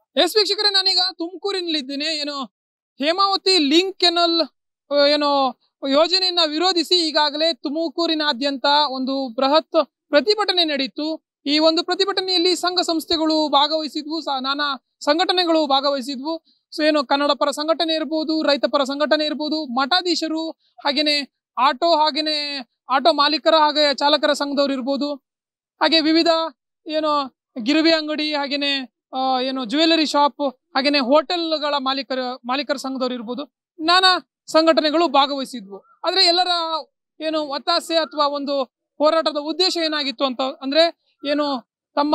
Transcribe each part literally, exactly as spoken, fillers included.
S ವೀಕ್ಷಕರೇ, ನಾನೀಗ ತುಮಕೂರಿನಲ್ಲಿದ್ದೇನೆ. ಏನು ಹೇಮಾವತಿ ಲಿಂಕ್ ಕೆನಲ್ ಏನೋ ಯೋಜನೆಯನ್ನ ವಿರೋಧಿಸಿ ಈಗಾಗಲೇ ತುಮಕೂರಿನಾದ್ಯಂತ ಒಂದು ಬೃಹತ್ ಪ್ರತಿಭಟನೆ ನಡೆಯಿತು. ಈ ಒಂದು ಪ್ರತಿಭಟನೆಯಲ್ಲಿ ಸಂಘ ಸಂಸ್ಥೆಗಳು ಭಾಗವಹಿಸಿದ್ವು, ನಾನಾ ಸಂಘಟನೆಗಳು ಭಾಗವಹಿಸಿದ್ವು. ಸೊ ಏನು ಕನ್ನಡ ಪರ ಸಂಘಟನೆ ಇರ್ಬೋದು, ರೈತ ಪರ ಸಂಘಟನೆ ಇರ್ಬೋದು, ಮಠಾಧೀಶರು, ಹಾಗೇನೆ ಆಟೋ ಹಾಗೇನೆ ಆಟೋ ಮಾಲೀಕರ ಹಾಗೆ ಚಾಲಕರ ಸಂಘದವ್ರು ಇರ್ಬೋದು, ಹಾಗೆ ವಿವಿಧ ಏನು ಗಿರವಿ ಅಂಗಡಿ, ಹಾಗೇನೆ ಏನು ಜ್ಯುವೆಲರಿ ಶಾಪ್, ಹಾಗೇನೆ ಹೋಟೆಲ್ಗಳ ಮಾಲೀಕರ ಮಾಲೀಕರ ಸಂಘದವ್ರು ಇರ್ಬೋದು, ನಾನಾ ಸಂಘಟನೆಗಳು ಭಾಗವಹಿಸಿದ್ವು. ಆದ್ರೆ ಎಲ್ಲರ ಏನು ಒತ್ತಾಸೆ ಅಥವಾ ಒಂದು ಹೋರಾಟದ ಉದ್ದೇಶ ಏನಾಗಿತ್ತು ಅಂತ ಅಂದ್ರೆ ಏನು ತಮ್ಮ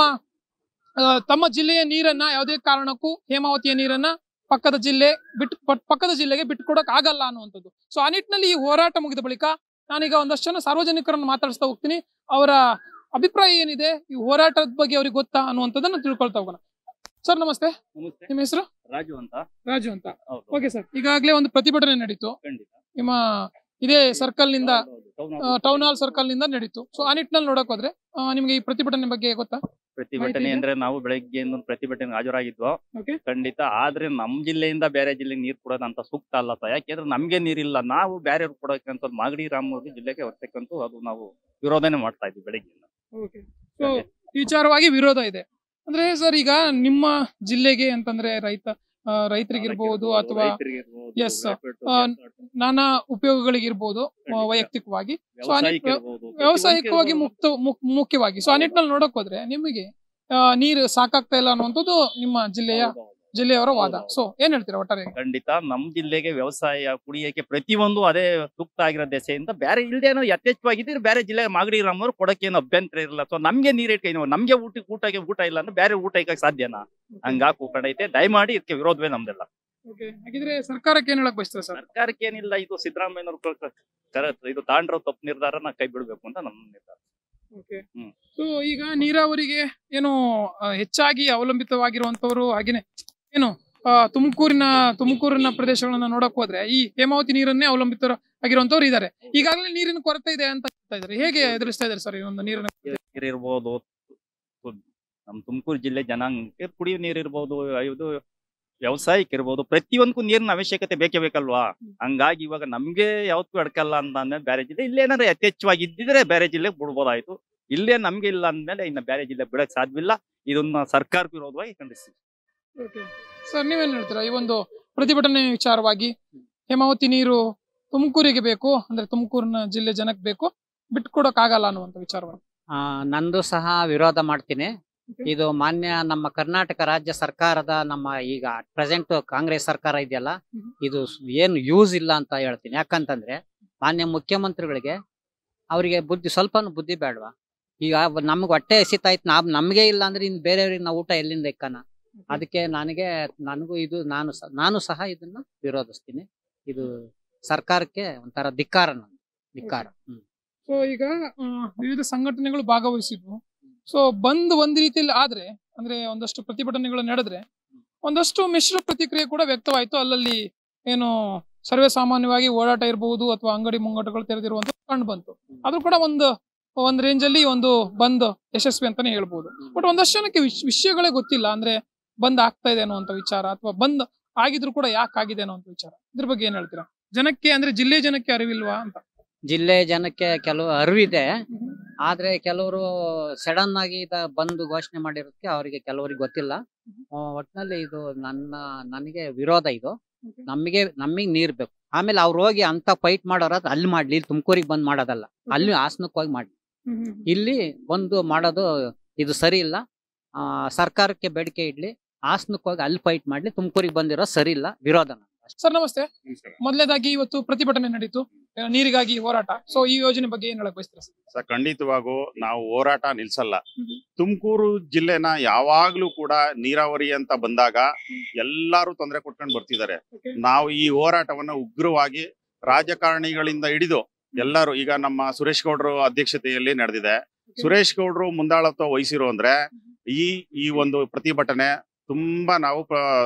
ತಮ್ಮ ಜಿಲ್ಲೆಯ ನೀರನ್ನ ಯಾವುದೇ ಕಾರಣಕ್ಕೂ ಹೇಮಾವತಿಯ ನೀರನ್ನ ಪಕ್ಕದ ಜಿಲ್ಲೆ ಬಿಟ್ಟು ಪಕ್ಕದ ಜಿಲ್ಲೆಗೆ ಬಿಟ್ಕೊಡಕ್ ಆಗಲ್ಲ ಅನ್ನುವಂಥದ್ದು. ಸೊ ಆ ನಿಟ್ಟಿನಲ್ಲಿ ಈ ಹೋರಾಟ ಮುಗಿದ ಬಳಿಕ ನಾನೀಗ ಒಂದಷ್ಟು ಜನ ಸಾರ್ವಜನಿಕರನ್ನು ಮಾತಾಡಿಸ್ತಾ ಹೋಗ್ತೀನಿ. ಅವರ ಅಭಿಪ್ರಾಯ ಏನಿದೆ, ಈ ಹೋರಾಟದ ಬಗ್ಗೆ ಅವ್ರಿಗೆ ಗೊತ್ತಾ ಅನ್ನುವಂಥದ್ದನ್ನ ತಿಳ್ಕೊಳ್ತಾ ಹೋಗೋಣ. ಸರ್ ನಮಸ್ತೆ. ನಿಮ್ಮ ಹೆಸರು? ರಾಜು ಅಂತ. ರಾಜು ಅಂತ. ಓಕೆ ಸರ್, ಈಗಾಗಲೇ ಒಂದು ಪ್ರತಿಭಟನೆ ನಡೀತು ನಿಮ್ಮ ಇದೇ ಸರ್ಕಲ್ ನಿಂದ, ಟೌನ್ ಹಾಲ್ ಸರ್ಕಲ್ ನಿಂದ ನಡೀತು. ಸೊ ಆ ನಿಟ್ಟಿನಲ್ಲಿ ನೋಡಕ್ ಹೋದ್ರೆ ನಿಮ್ಗೆ ಈ ಪ್ರತಿಭಟನೆ ಬಗ್ಗೆ ಗೊತ್ತಾ? ಪ್ರತಿಭಟನೆ ಅಂದ್ರೆ ನಾವು ಬೆಳಗ್ಗೆ ಪ್ರತಿಭಟನೆ ಹಾಜರಾಗಿದ್ವು ಖಂಡಿತ. ಆದ್ರೆ ನಮ್ ಜಿಲ್ಲೆಯಿಂದ ಬೇರೆ ಜಿಲ್ಲೆಗೆ ನೀರ್ ಕೊಡೋದಂತ ಸೂಕ್ತ ಅಲ್ಲ ಸರ್. ಯಾಕೆಂದ್ರೆ ನಮ್ಗೆ ನೀರಿಲ್ಲ, ನಾವು ಬೇರೆ ಕೊಡೋಕಂತ ಮಾಗಡಿ ರಾಮೂರ್ಗಿ ಜಿಲ್ಲೆಗೆ ಹೊರತಕ್ಕಂತೂ ಅದು ನಾವು ವಿರೋಧನೆ ಮಾಡ್ತಾ ಇದ್ವಿ ಬೆಳಗ್ಗೆ. ಸೊ ಈ ವಿಚಾರವಾಗಿ ವಿರೋಧ ಇದೆ ಅಂದ್ರೆ ಸರ್, ಈಗ ನಿಮ್ಮ ಜಿಲ್ಲೆಗೆ ಅಂತಂದ್ರೆ ರೈತ ರೈತರಿಗಿರ್ಬಹುದು ಅಥವಾ ಎಸ್ ನಾನಾ ಉಪಯೋಗಗಳಿಗಿರ್ಬೋದು ವೈಯಕ್ತಿಕವಾಗಿ, ವ್ಯವಸಾಯಿಕವಾಗಿ ಮುಕ್ತ ಮುಖ್ಯವಾಗಿ. ಸೊ ಆ ನಿಟ್ಟಿನಲ್ಲಿ ನೋಡಕ್ ಹೋದ್ರೆ ನಿಮಗೆ ನೀರು ಸಾಕಾಗ್ತಾ ಇಲ್ಲ ಅನ್ನುವಂಥದ್ದು ನಿಮ್ಮ ಜಿಲ್ಲೆಯ ಜಿಲ್ಲೆಯವರ ವಾದ. ಸೊ ಏನ್ ಹೇಳ್ತೀರಾ ಒಟ್ಟಾರೆ? ಖಂಡಿತ ನಮ್ ಜಿಲ್ಲೆಗೆ ವ್ಯವಸಾಯ ಕುಡಿಯಕ್ಕೆ ಪ್ರತಿಯೊಂದು ಅದೇ ಸೂಕ್ತ ಆಗಿರೋ ದೆಸೆಯಿಂದ ಬೇರೆ ಇಲ್ದೇನೋ ಯಥೇಚ್ಛವಾಗಿದ್ರೆ ಬೇರೆ ಜಿಲ್ಲೆ ಮಾಗಡಿ ರಾಮವ್ರು ಕೊಡಕ್ಕೆ ಏನು ಅಭ್ಯಂತರ ಇರಲ್ಲ. ಸೊ ನಮ್ಗೆ ನೀರ್ ಇಟ್ಕೈ ನಮ್ಗೆ ಊಟ ಊಟಕ್ಕೆ ಊಟ ಇಲ್ಲ ಅಂದ್ರೆ ಬೇರೆ ಊಟ ಇಕ್ಕಕ್ಕೆ ಸಾಧ್ಯನಾ? ಹಂಗಾಗಿ ಕೂಕಂಡೈತೆ. ದಯಮಾಡಿ ಇದಕ್ಕೆ ವಿರೋಧವೇ ನಮ್ದೆಲ್ಲ. ಹಾಗಿದ್ರೆ ಸರ್ಕಾರಕ್ಕೆ ಏನ್ ಹೇಳಕ್ ಬಯಸ್ತಾರೆ ಸರ್? ಸರ್ಕಾರಕ್ಕೆ ಏನಿಲ್ಲ, ಇದು ಸಿದ್ದರಾಮಯ್ಯನವ್ರು ಇದು ತಾಂಡ್ರೋ ತಪ್ಪು ನಿರ್ಧಾರನ ಕೈ ಬಿಡ್ಬೇಕು ಅಂತ ನಮ್ಮ ನಿರ್ಧಾರ. ಸೊ ಈಗ ನೀರಾವರಿಗೆ ಏನು ಹೆಚ್ಚಾಗಿ ಅವಲಂಬಿತವಾಗಿರುವಂತವ್ರು, ಹಾಗೇನೆ ಏನು ತುಮಕೂರಿನ ತುಮಕೂರಿನ ಪ್ರದೇಶಗಳನ್ನ ನೋಡಕ್ ಹೋದ್ರೆ ಈ ಹೇಮಾವತಿ ನೀರನ್ನೇ ಅವಲಂಬಿತ ಆಗಿರುವಂತವ್ರು ಇದಾರೆ. ಈಗಾಗಲೇ ನೀರಿನ ಕೊರತೆ ಇದೆ ಅಂತ ಹೇಳ್ತಾ ಇದಾರೆ. ಹೇಗೆ ಎದುರಿಸ್ತಾ ಇದಾರೆ ಸರ್ ಈ ಒಂದು ನೀರಿನ? ನೀರಿರ್ಬೋದು, ನಮ್ ತುಮಕೂರು ಜಿಲ್ಲೆ ಜನಾಂಗಕ್ಕೆ ಕುಡಿಯುವ ನೀರ್ ಇರ್ಬೋದು, ಇದು ವ್ಯವಸಾಯಕ್ಕೆ ಇರ್ಬೋದು, ಪ್ರತಿಯೊಂದಕ್ಕೂ ನೀರಿನ ಅವಶ್ಯಕತೆ ಬೇಕೇ ಬೇಕಲ್ವಾ? ಹಂಗಾಗಿ ಇವಾಗ ನಮ್ಗೆ ಯಾವತ್ತೂ ಅಡ್ಕಲ್ಲ ಅಂತ ಅಂದ್ಮೇಲೆ ಬೇರೆ ಜಿಲ್ಲೆ ಇಲ್ಲೇನಾದ್ರೆ ಯಥೇಚ್ಛವಾಗಿ ಇದ್ದಿದ್ರೆ ಬೇರೆ ಜಿಲ್ಲೆಗೆ ಬಿಡ್ಬೋದಾಯ್ತು. ಇಲ್ಲೇ ನಮ್ಗೆ ಇಲ್ಲ ಅಂದ್ಮೇಲೆ ಇನ್ನ ಬೇರೆ ಜಿಲ್ಲೆ ಬಿಡಕ್ ಸಾಧ್ಯವಿಲ್ಲ. ಇದನ್ನ ಸರ್ಕಾರ ವಿರೋಧವಾಗಿ ಖಂಡಿಸ್ತೀವಿ. ಸರ್ ನೀವೇನ್ ಹೇಳ್ತೀರಾ ಈ ಒಂದು ಪ್ರತಿಭಟನೆ ವಿಚಾರವಾಗಿ? ಹೇಮಾವತಿ ನೀರು ತುಮಕೂರಿಗೆ ಬೇಕು ಅಂದ್ರೆ ತುಮಕೂರಿನ ಜಿಲ್ಲೆ ಜನಕ್ಕೆ ಬೇಕು, ಬಿಟ್ಕೊಡಕ್ ಆಗಲ್ಲ ಅನ್ನುವಂತ ವಿಚಾರವಾಗಿ ಆ ನಂದು ಸಹ ವಿರೋಧ ಮಾಡ್ತೀನಿ. ಇದು ಮಾನ್ಯ ನಮ್ಮ ಕರ್ನಾಟಕ ರಾಜ್ಯ ಸರ್ಕಾರದ ನಮ್ಮ ಈಗ ಪ್ರೆಸೆಂಟ್ ಕಾಂಗ್ರೆಸ್ ಸರ್ಕಾರ ಇದೆಯಲ್ಲ, ಇದು ಏನು ಯೂಸ್ ಇಲ್ಲ ಅಂತ ಹೇಳ್ತೀನಿ. ಯಾಕಂತಂದ್ರೆ ಮಾನ್ಯ ಮುಖ್ಯಮಂತ್ರಿಗಳಿಗೆ ಅವರಿಗೆ ಬುದ್ಧಿ ಸ್ವಲ್ಪನೂ ಬುದ್ಧಿ ಬೇಡವಾ? ಈಗ ನಮ್ಗೆ ಹೊಟ್ಟೆ ಎಸಿತಾಯ್ತು, ನಾವ್ ನಮ್ಗೆ ಇಲ್ಲ ಅಂದ್ರೆ ಇನ್ ಬೇರೆಯವ್ರಿಗೆ ನಾವು ಊಟ ಎಲ್ಲಿಂದ ಇಕ್ಕನ? ಅದಕ್ಕೆ ನನಗೆ ನನಗೂ ಇದು ನಾನು ನಾನು ಸಹ ಇದನ್ನ ವಿರೋಧಿಸ್ತೀನಿ. ಇದು ಸರ್ಕಾರಕ್ಕೆ ಒಂಥರ ಧಿಕ್ಕಾರ, ಧಿಕ್ಕಾರ. ಹ್ಮ್ ಸೊ ಈಗ ವಿವಿಧ ಸಂಘಟನೆಗಳು ಭಾಗವಹಿಸಿದ್ವು. ಸೊ ಬಂದ್ ಒಂದ್ ರೀತಿಯಲ್ಲಿ ಆದ್ರೆ ಅಂದ್ರೆ ಒಂದಷ್ಟು ಪ್ರತಿಭಟನೆಗಳು ನಡೆದ್ರೆ ಒಂದಷ್ಟು ಮಿಶ್ರ ಪ್ರತಿಕ್ರಿಯೆ ಕೂಡ ವ್ಯಕ್ತವಾಯ್ತು. ಅಲ್ಲಲ್ಲಿ ಏನು ಸರ್ವೇ ಸಾಮಾನ್ಯವಾಗಿ ಓಡಾಟ ಇರಬಹುದು ಅಥವಾ ಅಂಗಡಿ ಮುಂಗಟ್ಟುಗಳು ತೆರೆದಿರುವಂತ ಕಂಡು ಬಂತು. ಅದು ಕೂಡ ಒಂದು ಒಂದ್ ರೇಂಜ್ ಅಲ್ಲಿ ಒಂದು ಬಂದ್ ಯಶಸ್ವಿ ಅಂತಾನೆ ಹೇಳ್ಬಹುದು. ಬಟ್ ಒಂದಷ್ಟು ಜನಕ್ಕೆ ವಿಷಯಗಳೇ ಗೊತ್ತಿಲ್ಲ, ಅಂದ್ರೆ ಬಂದ್ ಆಗ್ತಾ ಇದೆ ಅನ್ನುವಂತ ವಿಚಾರ ಅಥವಾ ಬಂದ್ ಆಗಿದ್ರು ಕೂಡ ಯಾಕೆ ಆಗಿದೆ ಅನ್ನುವಂತ ವಿಚಾರ. ಇದ್ರ ಬಗ್ಗೆ ಏನ್ ಹೇಳ್ತೀರಾ? ಜನಕ್ಕೆ ಅಂದ್ರೆ ಜಿಲ್ಲೆ ಜನಕ್ಕೆ ಅರಿವಿಲ್ವಾ ಅಂತ? ಜಿಲ್ಲೆ ಜನಕ್ಕೆ ಕೆಲವು ಅರಿವಿದೆ, ಆದ್ರೆ ಕೆಲವರು ಸಡನ್ ಆಗಿ ಇದ ಬಂದು ಘೋಷಣೆ ಮಾಡಿರೋದಕ್ಕೆ ಅವರಿಗೆ ಕೆಲವರಿಗೆ ಗೊತ್ತಿಲ್ಲ. ಒಟ್ನಲ್ಲಿ ಇದು ನನ್ನ ನನಗೆ ವಿರೋಧ. ಇದು ನಮಗೆ ನಮಗ್ ನೀರ್ ಬೇಕು. ಆಮೇಲೆ ಅವ್ರು ಹೋಗಿ ಅಂತ ಫೈಟ್ ಮಾಡೋರ ಅಲ್ಲಿ ಮಾಡ್ಲಿ, ಇಲ್ಲಿ ತುಮಕೂರಿಗೆ ಬಂದ್ ಮಾಡೋದಲ್ಲ, ಅಲ್ಲಿ ಹಾಸನಕ್ಕೆ ಹೋಗಿ ಮಾಡ್ಲಿ. ಇಲ್ಲಿ ಬಂದು ಮಾಡೋದು ಇದು ಸರಿ ಇಲ್ಲ. ಆ ಸರ್ಕಾರಕ್ಕೆ ಬೇಡಿಕೆ ಇಡ್ಲಿ, ಹಾಸನಕ್ಕೆ ಹೋಗಿ ಅಲ್ಲಿ ಫೈಟ್ ಮಾಡ್ಲಿ, ತುಮಕೂರಿಗೆ ಬಂದಿರೋ ಸರಿ ಇಲ್ಲ. ವಿರೋಧ. ಸರ್ ನಮಸ್ತೆ. ಮೊದಲನೇದಾಗಿ ಇವತ್ತು ಪ್ರತಿಭಟನೆ ನಡೀತು, ನೀರಿಗಾಗಿ ಹೋರಾಟ. ಸೊ ಈ ಯೋಜನೆ ಬಗ್ಗೆ ಏನ್ ಹೇಳಕ್ ಬಯಸ್ತೀರಾ ಸರ್? ಖಂಡಿತವಾಗೂ ನಾವು ಹೋರಾಟ ನಿಲ್ಸಲ್ಲ. ತುಮಕೂರು ಜಿಲ್ಲೆನ ಯಾವಾಗ್ಲೂ ಕೂಡ ನೀರಾವರಿ ಅಂತ ಬಂದಾಗ ಎಲ್ಲಾರು ತೊಂದರೆ ಕೊಟ್ಕೊಂಡು ಬರ್ತಿದ್ದಾರೆ. ನಾವು ಈ ಹೋರಾಟವನ್ನ ಉಗ್ರವಾಗಿ ರಾಜಕಾರಣಿಗಳಿಂದ ಹಿಡಿದು ಎಲ್ಲಾರು, ಈಗ ನಮ್ಮ ಸುರೇಶ್ ಗೌಡ್ರು ಅಧ್ಯಕ್ಷತೆಯಲ್ಲಿ ನಡೆದಿದೆ. ಸುರೇಶ್ ಗೌಡ್ರು ಮುಂದಾಳತ್ವ ವಹಿಸಿರೋ ಅಂದ್ರೆ ಈ ಈ ಒಂದು ಪ್ರತಿಭಟನೆ ತುಂಬಾ ನಾವು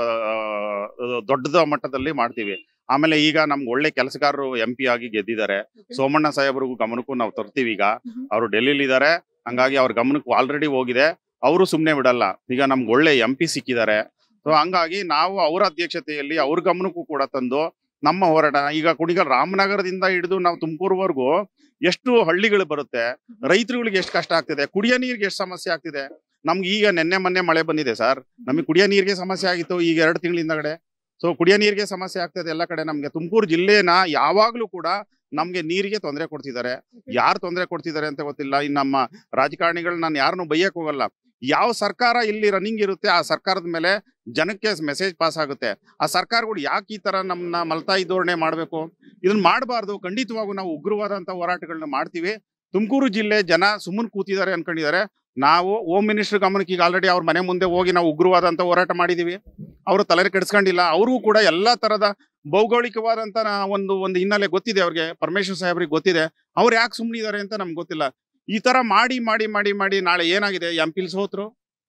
ದೊಡ್ಡ ಮಟ್ಟದಲ್ಲಿ ಮಾಡ್ತೀವಿ. ಆಮೇಲೆ ಈಗ ನಮ್ಗೆ ಒಳ್ಳೆ ಕೆಲಸಗಾರರು ಎಂ ಪಿ ಆಗಿ ಗೆದ್ದಿದ್ದಾರೆ. ಸೋಮಣ್ಣ ಸಾಹೇಬ್ರಿಗೂ ಗಮನಕ್ಕೂ ನಾವು ತರ್ತೀವಿ. ಈಗ ಅವರು ಡೆಲ್ಲಿಲಿ ಇದ್ದಾರೆ, ಹಂಗಾಗಿ ಅವ್ರ ಗಮನಕ್ಕೂ ಆಲ್ರೆಡಿ ಹೋಗಿದೆ. ಅವರು ಸುಮ್ನೆ ಬಿಡಲ್ಲ. ಈಗ ನಮ್ಗೆ ಒಳ್ಳೆ ಎಂ ಪಿ ಸಿಕ್ಕಿದ್ದಾರೆ. ಸೊ ಹಂಗಾಗಿ ನಾವು ಅವರ ಅಧ್ಯಕ್ಷತೆಯಲ್ಲಿ ಅವ್ರ ಗಮನಕ್ಕೂ ಕೂಡ ತಂದು ನಮ್ಮ ಹೋರಾಟ ಈಗ ಕುಣಿಗಲ್ ರಾಮನಗರದಿಂದ ಹಿಡಿದು ನಾವು ತುಮಕೂರುವರೆಗೂ ಎಷ್ಟು ಹಳ್ಳಿಗಳು ಬರುತ್ತೆ, ರೈತರುಗಳಿಗೆ ಎಷ್ಟು ಕಷ್ಟ ಆಗ್ತಿದೆ, ಕುಡಿಯೋ ನೀರಿಗೆ ಎಷ್ಟು ಸಮಸ್ಯೆ ಆಗ್ತಿದೆ. ನಮ್ಗೆ ಈಗ ನೆನ್ನೆ ಮೊನ್ನೆ ಮಳೆ ಬಂದಿದೆ ಸರ್, ನಮಗೆ ಕುಡಿಯೋ ನೀರಿಗೆ ಸಮಸ್ಯೆ ಆಗಿತ್ತು ಈಗ ಎರಡು ತಿಂಗಳಿಂದ ಕಡೆ. ಸೊ ಕುಡಿಯೋ ನೀರಿಗೆ ಸಮಸ್ಯೆ ಆಗ್ತದೆ ಎಲ್ಲ ಕಡೆ. ನಮ್ಗೆ ತುಮಕೂರು ಜಿಲ್ಲೆನ ಯಾವಾಗ್ಲೂ ಕೂಡ ನಮ್ಗೆ ನೀರಿಗೆ ತೊಂದರೆ ಕೊಡ್ತಿದ್ದಾರೆ. ಯಾರು ತೊಂದರೆ ಕೊಡ್ತಿದ್ದಾರೆ ಅಂತ ಗೊತ್ತಿಲ್ಲ. ಇನ್ನು ನಮ್ಮ ರಾಜಕಾರಣಿಗಳು ನಾನು ಯಾರನ್ನು ಬೈಯಕ್ ಹೋಗಲ್ಲ. ಯಾವ ಸರ್ಕಾರ ಇಲ್ಲಿ ರನ್ನಿಂಗ್ ಇರುತ್ತೆ ಆ ಸರ್ಕಾರದ ಮೇಲೆ ಜನಕ್ಕೆ ಮೆಸೇಜ್ ಪಾಸ್ ಆಗುತ್ತೆ. ಆ ಸರ್ಕಾರಗಳು ಯಾಕೆ ಈ ತರ ನಮ್ಮನ್ನ ಮಲ್ತಾಯಿ ಧೋರಣೆ ಮಾಡಬೇಕು, ಇದನ್ನ ಮಾಡಬಾರ್ದು. ಖಂಡಿತವಾಗೂ ನಾವು ಉಗ್ರವಾದಂತ ಹೋರಾಟಗಳನ್ನ ಮಾಡ್ತೀವಿ. ತುಮಕೂರು ಜಿಲ್ಲೆ ಜನ ಸುಮ್ಮನೆ ಕೂತಿದ್ದಾರೆ ಅನ್ಕೊಂಡಿದ್ದಾರೆ. ನಾವು ಹೋಮ್ ಮಿನಿಸ್ಟರ್ ಗಮನಕ್ಕೆ ಈಗ ಆಲ್ರೆಡಿ ಅವ್ರ ಮನೆ ಮುಂದೆ ಹೋಗಿ ನಾವು ಉಗ್ರವಾದಂತ ಹೋರಾಟ ಮಾಡಿದೀವಿ. ಅವರು ತಲೆ ಕೆಡಿಸ್ಕೊಂಡಿಲ್ಲ. ಅವ್ರಿಗೂ ಕೂಡ ಎಲ್ಲಾ ತರದ ಭೌಗೋಳಿಕವಾದಂತ ಒಂದು ಒಂದು ಹಿನ್ನೆಲೆ ಗೊತ್ತಿದೆ ಅವ್ರಿಗೆ, ಪರಮೇಶ್ವರ್ ಸಾಹೇಬ್ರಿಗೆ ಗೊತ್ತಿದೆ. ಅವ್ರು ಯಾಕೆ ಸುಮ್ಮನಿದ್ದಾರೆ ಅಂತ ನಮ್ಗೆ ಗೊತ್ತಿಲ್ಲ. ಈ ತರ ಮಾಡಿ ಮಾಡಿ ಮಾಡಿ ಮಾಡಿ ನಾಳೆ ಏನಾಗಿದೆ, ಎಂ ಪಿಲ್ ಸೋತ್ರು,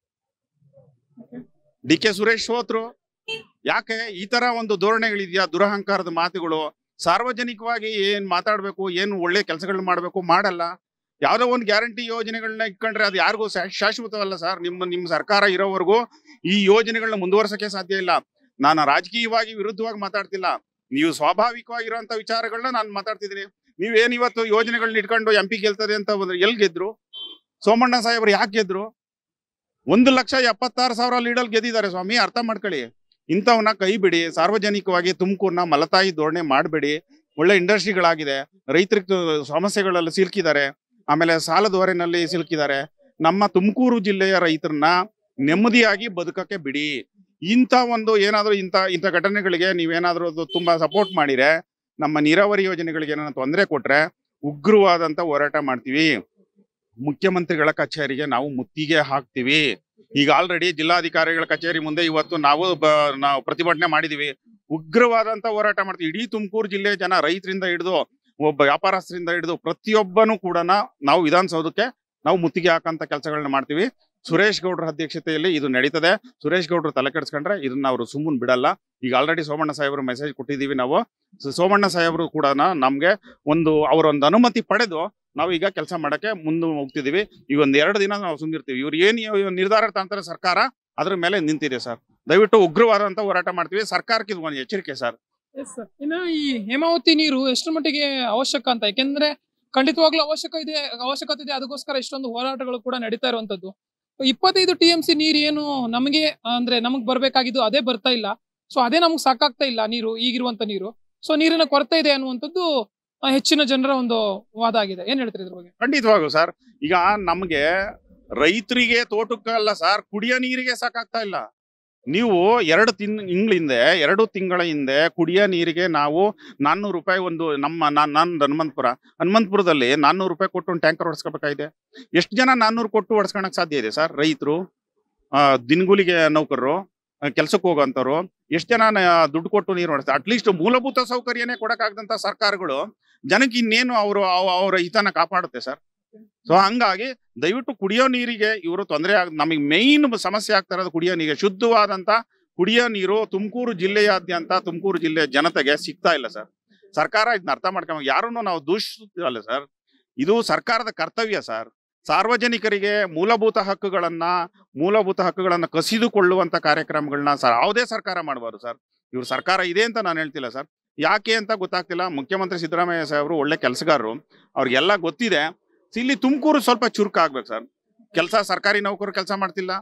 ಡಿ ಕೆ ಸುರೇಶ್ ಸೋತ್ರು. ಯಾಕೆ ಈ ತರ ಒಂದು ಧೋರಣೆಗಳಿದೆಯಾ, ದುರಹಂಕಾರದ ಮಾತುಗಳು. ಸಾರ್ವಜನಿಕವಾಗಿ ಏನ್ ಮಾತಾಡ್ಬೇಕು, ಏನು ಒಳ್ಳೆ ಕೆಲಸಗಳನ್ನ ಮಾಡ್ಬೇಕು ಮಾಡಲ್ಲ. ಯಾವ್ದೋ ಒಂದು ಗ್ಯಾರಂಟಿ ಯೋಜನೆಗಳನ್ನ ಇಟ್ಕೊಂಡ್ರೆ ಅದು ಯಾರಿಗೂ ಶಾಶ್ವತವಲ್ಲ ಸರ್. ನಿಮ್ಮ ನಿಮ್ಮ ಸರ್ಕಾರ ಇರೋವರೆಗೂ ಈ ಯೋಜನೆಗಳನ್ನ ಮುಂದುವರ್ಸಕ್ಕೆ ಸಾಧ್ಯ ಇಲ್ಲ. ನಾನು ರಾಜಕೀಯವಾಗಿ ವಿರುದ್ಧವಾಗಿ ಮಾತಾಡ್ತಿಲ್ಲ, ನೀವು ಸ್ವಾಭಾವಿಕವಾಗಿರುವಂತ ವಿಚಾರಗಳನ್ನ ನಾನು ಮಾತಾಡ್ತಿದ್ದೀನಿ. ನೀವೇನ್ ಇವತ್ತು ಯೋಜನೆಗಳನ್ನ ಇಟ್ಕೊಂಡು ಎಂ ಪಿ ಗೆಲ್ತದೆ ಅಂತ ಎಲ್ ಗೆದ್ರು? ಸೋಮಣ್ಣ ಸಾಹೇಬ್ರು ಯಾಕೆ ಗೆದ್ರು? ಒಂದು ಲಕ್ಷ ಎಪ್ಪತ್ತಾರು ಸಾವಿರ ಲೀಡಲ್ ಗೆದ್ದಿದ್ದಾರೆ ಸ್ವಾಮಿ, ಅರ್ಥ ಮಾಡ್ಕೊಳ್ಳಿ. ಇಂಥವನ್ನ ಕೈ ಬಿಡಿ. ಸಾರ್ವಜನಿಕವಾಗಿ ತುಮಕೂರ್ನ ಮಲತಾಯಿ ಧೋರಣೆ ಮಾಡಬೇಡಿ. ಒಳ್ಳೆ ಇಂಡಸ್ಟ್ರಿಗಳಾಗಿದೆ, ರೈತರಿಗೆ ಸಮಸ್ಯೆಗಳಲ್ಲಿ ಸಿಲುಕಿದ್ದಾರೆ, ಆಮೇಲೆ ಸಾಲದ ಹೊರೆನಲ್ಲಿ ಸಿಲುಕಿದ್ದಾರೆ. ನಮ್ಮ ತುಮಕೂರು ಜಿಲ್ಲೆಯ ರೈತರನ್ನ ನೆಮ್ಮದಿಯಾಗಿ ಬದುಕಕ್ಕೆ ಬಿಡಿ. ಇಂಥ ಒಂದು ಏನಾದ್ರು ಇಂಥ ಇಂಥ ಘಟನೆಗಳಿಗೆ ನೀವೇನಾದ್ರೂ ತುಂಬಾ ಸಪೋರ್ಟ್ ಮಾಡಿದ್ರೆ, ನಮ್ಮ ನೀರಾವರಿ ಯೋಜನೆಗಳಿಗೆ ಏನಾದ್ರು ತೊಂದರೆ ಕೊಟ್ರೆ ಉಗ್ರವಾದಂತ ಹೋರಾಟ ಮಾಡ್ತೀವಿ. ಮುಖ್ಯಮಂತ್ರಿಗಳ ಕಚೇರಿಗೆ ನಾವು ಮುತ್ತಿಗೆ ಹಾಕ್ತಿವಿ. ಈಗ ಆಲ್ರೆಡಿ ಜಿಲ್ಲಾಧಿಕಾರಿಗಳ ಕಚೇರಿ ಮುಂದೆ ಇವತ್ತು ನಾವು ನಾವು ಪ್ರತಿಭಟನೆ ಮಾಡಿದೀವಿ. ಉಗ್ರವಾದಂತ ಹೋರಾಟ ಮಾಡ್ತೀವಿ. ಇಡೀ ತುಮಕೂರು ಜಿಲ್ಲೆ ಜನ, ರೈತರಿಂದ ಹಿಡಿದು ಒಬ್ಬ ವ್ಯಾಪಾರಸ್ಥರಿಂದ ಹಿಡಿದು ಪ್ರತಿಯೊಬ್ಬನು ಕೂಡ ನಾವು ವಿಧಾನಸೌಧಕ್ಕೆ ನಾವು ಮುತ್ತಿಗೆ ಹಾಕಂತ ಕೆಲಸಗಳನ್ನ ಮಾಡ್ತೀವಿ. ಸುರೇಶ್ ಗೌಡ್ರ ಅಧ್ಯಕ್ಷತೆಯಲ್ಲಿ ಇದು ನಡೀತದೆ. ಸುರೇಶ್ ಗೌಡ್ರು ತಲೆ ಕೆಡಿಸ್ಕೊಂಡ್ರೆ ಇದನ್ನ ಅವರು ಸುಮ್ಮನೆ ಬಿಡಲ್ಲ. ಈಗ ಆಲ್ರೆಡಿ ಸೋಮಣ್ಣ ಸಾಹೇಬ್ರು ಮೆಸೇಜ್ ಕೊಟ್ಟಿದ್ದೀವಿ ನಾವು. ಸೋಮಣ್ಣ ಸಾಹೇಬ್ರು ಕೂಡ ನಮ್ಗೆ ಒಂದು ಅವರೊಂದು ಅನುಮತಿ ಪಡೆದು ನಾವು ಈಗ ಕೆಲಸ ಮಾಡಕ್ಕೆ ಮುಂದೆ ಹೋಗ್ತಿದೀವಿ. ಈಗ ಒಂದ್ ಎರಡು ದಿನ ನಾವು ಸುಂದಿರ್ತೀವಿ. ಇವ್ರು ಏನ್ ನಿರ್ಧಾರ ತಂತಾರೆ ಸರ್ಕಾರ ಅದ್ರ ಮೇಲೆ ನಿಂತಿದೆ ಸರ್. ದಯವಿಟ್ಟು ಉಗ್ರವಾದಂತ ಹೋರಾಟ ಮಾಡ್ತೀವಿ. ಸರ್ಕಾರಕ್ಕೆ ಇದು ಒಂದು ಎಚ್ಚರಿಕೆ ಸರ್. ಇನ್ನು ಈ ಹೇಮಾವತಿ ನೀರು ಎಷ್ಟು ಮಟ್ಟಿಗೆ ಅವಶ್ಯಕ ಅಂತ, ಯಾಕೆಂದ್ರೆ ಖಂಡಿತವಾಗ್ಲೂ ಅವಶ್ಯಕ ಇದೆ ಅವಶ್ಯಕತೆ ಇದೆ ಅದಕ್ಕೋಸ್ಕರ ಇಷ್ಟೊಂದು ಹೋರಾಟಗಳು ಕೂಡ ನಡೀತಾ ಇರುವಂತದ್ದು. ಇಪ್ಪತ್ತೈದು ಟಿ ಎಂ ಸಿ ನೀರು ಏನು ನಮಗೆ ಅಂದ್ರೆ ನಮಗ್ ಬರ್ಬೇಕಾಗಿದ್ದು ಅದೇ ಬರ್ತಾ ಇಲ್ಲ. ಸೊ ಅದೇ ನಮ್ಗೆ ಸಾಕಾಗ್ತಾ ಇಲ್ಲ ನೀರು, ಈಗಿರುವಂತ ನೀರು. ಸೊ ನೀರಿನ ಕೊರತೆ ಇದೆ ಅನ್ನುವಂಥದ್ದು ಹೆಚ್ಚಿನ ಜನರ ಒಂದು ವಾದ ಆಗಿದೆ. ಏನ್ ಹೇಳ್ತೀರಿ ಇದ್ರ ಬಗ್ಗೆ? ಖಂಡಿತವಾಗೂ ಸರ್. ಈಗ ನಮ್ಗೆ ರೈತರಿಗೆ, ತೋಟಕ್ಕಲ್ಲ ಸರ್, ಕುಡಿಯೋ ನೀರಿಗೆ ಸಾಕಾಗ್ತಾ ಇಲ್ಲ. ನೀವು ಎರಡು ತಿಂಗಳ ಹಿಂದೆ ಎರಡು ತಿಂಗಳ ಹಿಂದೆ ಕುಡಿಯೋ ನೀರಿಗೆ ನಾವು ನಾನ್ನೂರು ರೂಪಾಯಿ ಒಂದು ನಮ್ಮ ನಾನು ಹನುಮಂತಪುರ ಹನುಮಂತಪುರದಲ್ಲಿ ನಾನ್ನೂರು ರೂಪಾಯಿ ಕೊಟ್ಟು ಒಂದು ಟ್ಯಾಂಕರ್ ಹೊಡ್ಸ್ಕೋಬೇಕಾಗಿದೆ. ಎಷ್ಟು ಜನ ನಾನ್ನೂರು ಕೊಟ್ಟು ಹೊಡ್ಸ್ಕೊಳಕ್ ಸಾಧ್ಯ ಇದೆ ಸರ್? ರೈತರು, ದಿನಗೂಲಿಗೆ ನೌಕರರು, ಕೆಲ್ಸಕ್ಕೆ ಹೋಗೋಂಥವ್ರು ಎಷ್ಟು ಜನ ದುಡ್ಡು ಕೊಟ್ಟು ನೀರು ಹೊಡ್ಸ್ತಾರೆ? ಅಟ್ಲೀಸ್ಟ್ ಮೂಲಭೂತ ಸೌಕರ್ಯನೇ ಕೊಡಕ್ಕಾಗದಂತ ಸರ್ಕಾರಗಳು ಜನಕ್ಕೆ ಇನ್ನೇನು ಅವರು ಅವರ ಹಿತನ ಕಾಪಾಡುತ್ತೆ ಸರ್. ಸೊ ಹಂಗಾಗಿ ದಯವಿಟ್ಟು ಕುಡಿಯೋ ನೀರಿಗೆ ಇವರು ತೊಂದರೆ ಆಗ ನಮಗೆ ಮೇನ್ ಸಮಸ್ಯೆ ಆಗ್ತಾ ಇರೋದು ಕುಡಿಯೋ ನೀರಿಗೆ. ಶುದ್ಧವಾದಂತ ಕುಡಿಯೋ ನೀರು ತುಮಕೂರು ಜಿಲ್ಲೆಯಾದ್ಯಂತ ತುಮಕೂರು ಜಿಲ್ಲೆಯ ಜನತೆಗೆ ಸಿಗ್ತಾ ಇಲ್ಲ ಸರ್. ಸರ್ಕಾರ ಇದನ್ನ ಅರ್ಥ ಮಾಡ್ಕೊಂಡು ಯಾರನ್ನು ನಾವು ದೂಷಿಸಲ್ಲ ಸರ್. ಇದು ಸರ್ಕಾರದ ಕರ್ತವ್ಯ ಸರ್. ಸಾರ್ವಜನಿಕರಿಗೆ ಮೂಲಭೂತ ಹಕ್ಕುಗಳನ್ನ ಮೂಲಭೂತ ಹಕ್ಕುಗಳನ್ನ ಕಸಿದುಕೊಳ್ಳುವಂತ ಕಾರ್ಯಕ್ರಮಗಳನ್ನ ಸರ್ ಯಾವುದೇ ಸರ್ಕಾರ ಮಾಡಬಾರ್ದು ಸರ್. ಇವ್ರ ಸರ್ಕಾರ ಇದೆ ಅಂತ ನಾನು ಹೇಳ್ತಿಲ್ಲ ಸರ್. ಯಾಕೆ ಅಂತ ಗೊತ್ತಾಗ್ತಿಲ್ಲ. ಮುಖ್ಯಮಂತ್ರಿ ಸಿದ್ದರಾಮಯ್ಯ ಸಾಹೇಬರು ಒಳ್ಳೆ ಕೆಲಸಗಾರರು, ಅವ್ರಿಗೆಲ್ಲ ಗೊತ್ತಿದೆ. ಇಲ್ಲಿ ತುಮಕೂರು ಸ್ವಲ್ಪ ಚುರುಕು ಆಗ್ಬೇಕು ಸರ್. ಕೆಲಸ ಸರ್ಕಾರಿ ನೌಕರು ಕೆಲಸ ಮಾಡ್ತಿಲ್ಲ.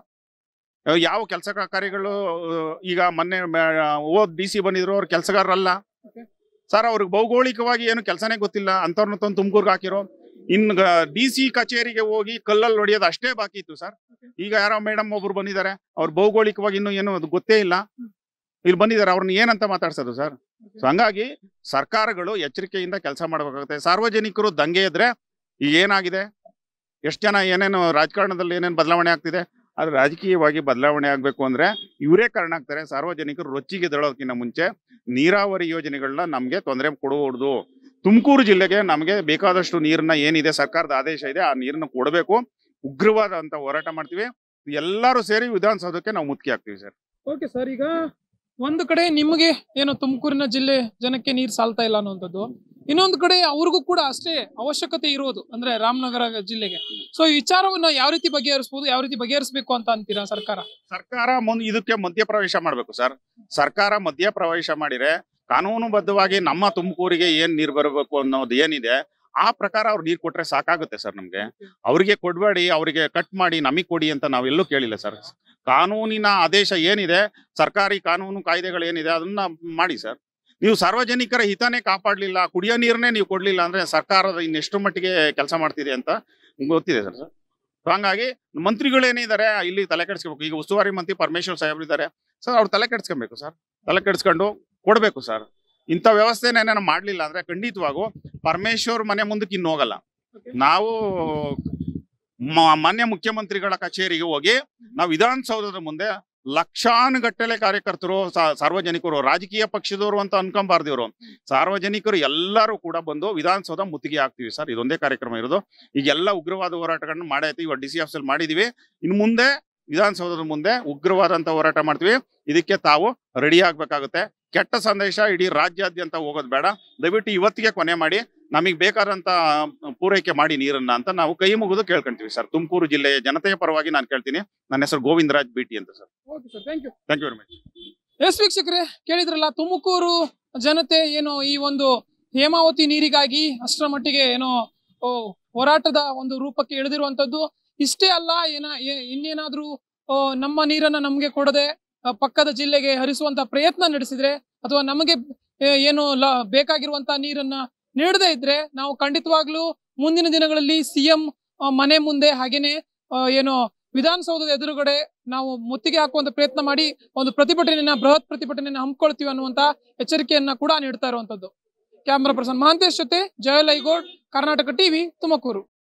ಯಾವ ಕೆಲಸ ಕಾರ್ಯಗಳು ಈಗ ಮೊನ್ನೆ ಓದ್ ಡಿ ಸಿ ಬಂದಿದ್ರು, ಅವ್ರ ಕೆಲಸಗಾರರಲ್ಲ ಸರ್. ಅವ್ರಿಗೆ ಭೌಗೋಳಿಕವಾಗಿ ಏನು ಕೆಲಸನೇ ಗೊತ್ತಿಲ್ಲ. ಅಂತವ್ರನ್ನ ತಂದು ತುಮಕೂರ್ಗೆ ಹಾಕಿರೋ. ಇನ್ನು ಡಿ ಸಿ ಕಚೇರಿಗೆ ಹೋಗಿ ಕಲ್ಲಲ್ಲಿ ಹೊಡಿಯೋದು ಅಷ್ಟೇ ಬಾಕಿ ಇತ್ತು ಸರ್. ಈಗ ಯಾರೋ ಮೇಡಮ್ ಒಬ್ರು ಬಂದಿದ್ದಾರೆ, ಅವ್ರು ಭೌಗೋಳಿಕವಾಗಿ ಇನ್ನೂ ಏನು ಅದು ಗೊತ್ತೇ ಇಲ್ಲ, ಇಲ್ಲಿ ಬಂದಿದ್ದಾರೆ. ಅವ್ರನ್ನ ಏನಂತ ಮಾತಾಡ್ಸೋದು ಸರ್? ಸೊ ಹಂಗಾಗಿ ಸರ್ಕಾರಗಳು ಎಚ್ಚರಿಕೆಯಿಂದ ಕೆಲಸ ಮಾಡಬೇಕಾಗುತ್ತೆ. ಸಾರ್ವಜನಿಕರು ದಂಗೆ ಇದ್ರೆ ಈಗ ಏನಾಗಿದೆ, ಎಷ್ಟು ಜನ ಏನೇನು ರಾಜಕಾರಣದಲ್ಲಿ ಏನೇನು ಬದಲಾವಣೆ ಆಗ್ತಿದೆ, ಆದ್ರೆ ರಾಜಕೀಯವಾಗಿ ಬದಲಾವಣೆ ಆಗ್ಬೇಕು ಅಂದ್ರೆ ಇವರೇ ಕಾರಣ ಆಗ್ತಾರೆ. ಸಾರ್ವಜನಿಕರು ರೊಚ್ಚಿಗೆ ದಳೋದಕ್ಕಿಂತ ಮುಂಚೆ ನೀರಾವರಿ ಯೋಜನೆಗಳನ್ನ ನಮ್ಗೆ ತೊಂದರೆ ಕೊಡಬಹುದು. ತುಮಕೂರು ಜಿಲ್ಲೆಗೆ ನಮಗೆ ಬೇಕಾದಷ್ಟು ನೀರನ್ನ ಏನಿದೆ ಸರ್ಕಾರದ ಆದೇಶ ಇದೆ ಆ ನೀರನ್ನ ಕೊಡಬೇಕು. ಉಗ್ರವಾದಂತ ಹೋರಾಟ ಮಾಡ್ತೀವಿ. ಎಲ್ಲರೂ ಸೇರಿ ವಿಧಾನಸೌಧಕ್ಕೆ ನಾವು ಮುತ್ತಿಗೆ ಹಾಕ್ತೀವಿ ಸರ್. Okay sir. ಈಗ ಒಂದು ಕಡೆ ನಿಮಗೆ ಏನು ತುಮಕೂರಿನ ಜಿಲ್ಲೆ ಜನಕ್ಕೆ ನೀರು ಸಾಲ್ತಾ ಇಲ್ಲ ಅನ್ನುವಂಥದ್ದು, ಇನ್ನೊಂದು ಕಡೆ ಅವ್ರಿಗೂ ಕೂಡ ಅಷ್ಟೇ ಅವಶ್ಯಕತೆ ಇರೋದು ಅಂದ್ರೆ ರಾಮನಗರ ಜಿಲ್ಲೆಗೆ. ಸೊ ಈ ವಿಚಾರವನ್ನ ಯಾವ ರೀತಿ ಬಗೆಹರಿಸಬಹುದು, ಯಾವ ರೀತಿ ಬಗೆಹರಿಸಬೇಕು ಅಂತ ಅಂತೀರಾ ಸರ್ಕಾರ? ಸರ್ಕಾರ ಮುಂದ್ ಇದಕ್ಕೆ ಮಧ್ಯಪ್ರವೇಶ ಮಾಡ್ಬೇಕು ಸರ್. ಸರ್ಕಾರ ಮಧ್ಯಪ್ರವೇಶ ಮಾಡಿದ್ರೆ ಕಾನೂನುಬದ್ಧವಾಗಿ ನಮ್ಮ ತುಮಕೂರಿಗೆ ಏನ್ ನೀರ್ ಬರಬೇಕು ಅನ್ನೋದು ಏನಿದೆ ಆ ಪ್ರಕಾರ ಅವ್ರು ನೀರ್ ಕೊಟ್ರೆ ಸಾಕಾಗುತ್ತೆ ಸರ್. ನಮ್ಗೆ ಅವ್ರಿಗೆ ಕೊಡ್ಬೇಡಿ, ಅವ್ರಿಗೆ ಕಟ್ ಮಾಡಿ ನಮಗ್ ಕೊಡಿ ಅಂತ ನಾವೆಲ್ಲೂ ಕೇಳಿಲ್ಲ ಸರ್. ಕಾನೂನಿನ ಆದೇಶ ಏನಿದೆ, ಸರ್ಕಾರಿ ಕಾನೂನು ಕಾಯ್ದೆಗಳು ಏನಿದೆ ಅದನ್ನ ಮಾಡಿ ಸರ್. ನೀವು ಸಾರ್ವಜನಿಕರ ಹಿತನೇ ಕಾಪಾಡ್ಲಿಲ್ಲ, ಕುಡಿಯೋ ನೀರನ್ನೇ ನೀವು ಕೊಡ್ಲಿಲ್ಲ ಅಂದ್ರೆ ಸರ್ಕಾರದ ಇನ್ನೆಷ್ಟು ಮಟ್ಟಿಗೆ ಕೆಲಸ ಮಾಡ್ತಿದೆ ಅಂತ ಗೊತ್ತಿದೆ ಸರ್. ಹಂಗಾಗಿ ಮಂತ್ರಿಗಳೇನಿದ್ದಾರೆ ಇಲ್ಲಿ ತಲೆ ಕೆಡಿಸ್ಕೋಬೇಕು. ಈಗ ಉಸ್ತುವಾರಿ ಮಂತ್ರಿ ಪರಮೇಶ್ವರ್ ಸಾಹೇಬ್ರು ಇದ್ದಾರೆ ಸರ್, ಅವ್ರು ತಲೆ ಕೆಡಿಸ್ಕೊಬೇಕು ಸರ್. ತಲೆ ಕೆಡಿಸ್ಕೊಂಡು ಕೊಡ್ಬೇಕು ಸರ್. ಇಂಥ ವ್ಯವಸ್ಥೆನೇನ ಮಾಡ್ಲಿಲ್ಲ ಅಂದ್ರೆ ಖಂಡಿತವಾಗೂ ಪರಮೇಶ್ವರ್ ಮನೆ ಮುಂದಕ್ಕೆ ಇನ್ನು ಹೋಗಲ್ಲ. ನಾವು ಮಾನ್ಯ ಮುಖ್ಯಮಂತ್ರಿಗಳ ಕಚೇರಿಗೆ ಹೋಗಿ ನಾವು ವಿಧಾನಸೌಧದ ಮುಂದೆ ಲಕ್ಷಾನುಗಟ್ಟಲೆ ಕಾರ್ಯಕರ್ತರು, ಸಾರ್ವಜನಿಕರು, ರಾಜಕೀಯ ಪಕ್ಷದವರು ಅಂತ ಅನ್ಕೊಂಬಾರ್ದು ಇವರು, ಸಾರ್ವಜನಿಕರು ಎಲ್ಲರೂ ಕೂಡ ಬಂದು ವಿಧಾನಸೌಧ ಮುತ್ತಿಗೆ ಹಾಕ್ತಿವಿ ಸರ್. ಇದೊಂದೇ ಕಾರ್ಯಕ್ರಮ ಇರೋದು. ಈಗೆಲ್ಲ ಉಗ್ರವಾದ ಹೋರಾಟಗಳನ್ನ ಮಾಡೈತಿ, ಇವಾಗ ಡಿ ಸಿ ಆಫೀಸಲ್ಲಿ ಮಾಡಿದೀವಿ. ಇನ್ನು ಮುಂದೆ ವಿಧಾನಸೌಧದ ಮುಂದೆ ಉಗ್ರವಾದಂತ ಹೋರಾಟ ಮಾಡ್ತೀವಿ. ಇದಕ್ಕೆ ತಾವು ರೆಡಿ ಆಗ್ಬೇಕಾಗುತ್ತೆ. ಕೆಟ್ಟ ಸಂದೇಶ ಇಡೀ ರಾಜ್ಯಾದ್ಯಂತ ಹೋಗೋದು ಬೇಡ. ದಯವಿಟ್ಟು ಇವತ್ತಿಗೆ ಕೊನೆ ಮಾಡಿ, ನಮಗೆ ಬೇಕಾದಂತ ಪೂರೈಕೆ ಮಾಡಿ ನೀರನ್ನ ಅಂತ ನಾವು ಕೈ ಮುಗಿದು ಕೇಳ್ಕೊಂತೀವಿ ಸರ್. ತುಮಕೂರು ಜಿಲ್ಲೆಯ ಜನತೆಯ ಪರವಾಗಿ ನಾನು ಕೇಳ್ತೀನಿ. ನನ್ನ ಹೆಸರು ಗೋವಿಂದರಾಜ್ ಬಿಟಿ ಅಂತ sir. Thank you thank you very much. Yes ವೀಕ್ಷಕರೇ, ಕೇಳಿದ್ರಲ್ಲ, ತುಮಕೂರು ಜನತೆ ಏನು ಈ ಒಂದು ಹೇಮಾವತಿ ನೀರಿಗಾಗಿ ಅಷ್ಟರ ಮಟ್ಟಿಗೆ ಏನೋ ಹೋರಾಟದ ಒಂದು ರೂಪಕ್ಕೆ ಇಳಿದಿರುವಂತದ್ದು. ಇಷ್ಟೇ ಅಲ್ಲ, ಏನ ಇನ್ನೇನಾದ್ರೂ ನಮ್ಮ ನೀರನ್ನ ನಮ್ಗೆ ಕೊಡದೆ ಪಕ್ಕದ ಜಿಲ್ಲೆಗೆ ಹರಿಸುವಂತ ಪ್ರಯತ್ನ ನಡೆಸಿದ್ರೆ ಅಥವಾ ನಮಗೆ ಏನು ಬೇಕಾಗಿರುವಂತ ನೀರನ್ನ ನೀಡದೇ ಇದ್ರೆ ನಾವು ಖಂಡಿತವಾಗ್ಲೂ ಮುಂದಿನ ದಿನಗಳಲ್ಲಿ ಸಿಎಂ ಮನೆ ಮುಂದೆ ಹಾಗೇನೆ ಏನು ವಿಧಾನಸೌಧದ ಎದುರುಗಡೆ ನಾವು ಮುತ್ತಿಗೆ ಹಾಕುವಂತ ಪ್ರಯತ್ನ ಮಾಡಿ ಒಂದು ಪ್ರತಿಭಟನೆಯನ್ನ ಬೃಹತ್ ಪ್ರತಿಭಟನೆಯನ್ನ ಹಮ್ಮಿಕೊಳ್ತೀವಿ ಅನ್ನುವಂತ ಎಚ್ಚರಿಕೆಯನ್ನ ಕೂಡ ನೀಡ್ತಾ ಇರುವಂತದ್ದು. ಕ್ಯಾಮರಾ ಪರ್ಸನ್ ಮಹಾಂತೇಶ್ ಜೊತೆ ಜಯಲ್ ಐಗೋಡ್, ಕರ್ನಾಟಕ ಟಿವಿ, ತುಮಕೂರು.